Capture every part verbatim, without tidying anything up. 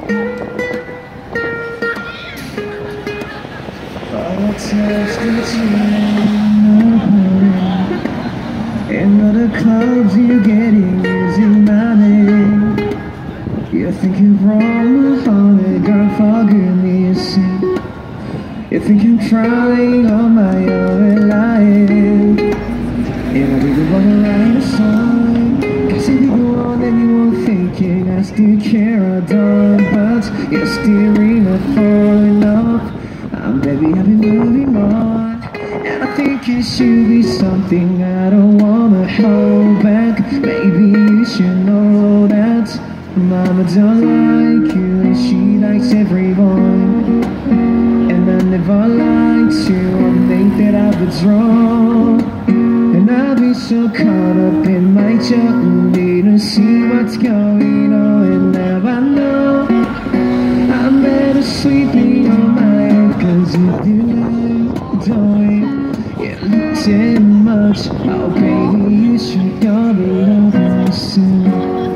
And all the clubs you get using my name. You think you broke my heart, girl, for goodness sake. You think I'm trying on my own life. And I didn't want to write a song, cause if you go on then you won't thinking I still care, I don't. But you're steering me falling off. I'm baby, I've been moving on. And I think it should be something I don't wanna hold back. Maybe you should know that Mama don't like you and she likes everyone. And I never like to admit that I was wrong. And I've been so caught up in my journey to see what's going on. And now I know I'm better sleeping on my head, cause if you ain't doing it, look too much. Oh baby, you should go be over soon.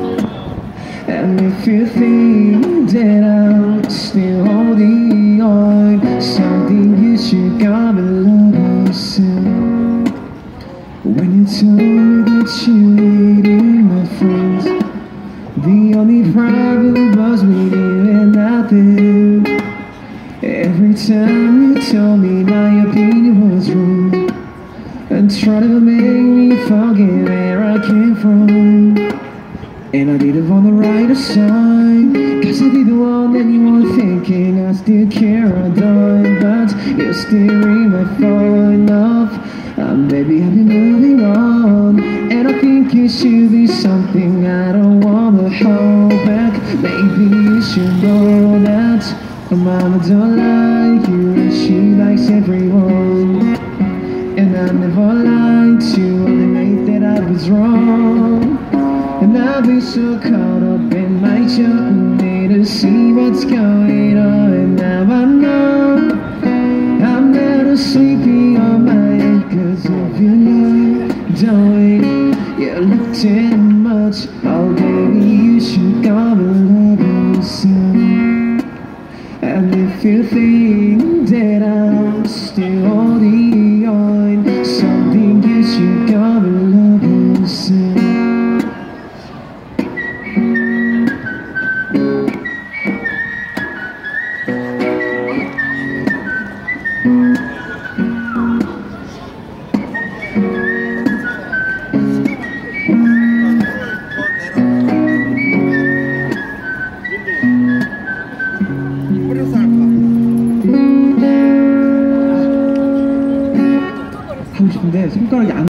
And if you think that I'm still holding on something, you should go be over soon. When you told me that you needed my friends, the only problem was we didn't nothing. Every time you told me my opinion was wrong and tried to make me forget where I came from. And I didn't want to write a song, cause I'd be the one that you were thinking I still care, I don't. But you're steering my falling off. Um, baby, I've been moving on. And I think it should be something I don't wanna hold back. Maybe you should know that Mama don't like you and she likes everyone. And I never lied to admit that I was wrong. And I've been so caught up in my journey to see what's going on. And now I know I'm better sleeping on my head, cause if you know doing you look too much. Oh baby, you should go and love yourself. And if you think that I'm still holding on something, you should go and love yourself. 하고 싶은데 손가락이 안